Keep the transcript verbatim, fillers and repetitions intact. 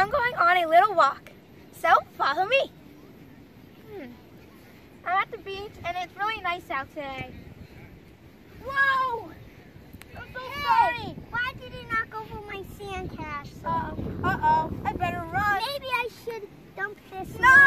I'm going on a little walk, so follow me. Hmm. I'm at the beach and it's really nice out today. Whoa! I'm so Hey, sorry. why did you knock over my sandcastle? Uh-oh, uh-oh, I better run. Maybe I should dump this. No!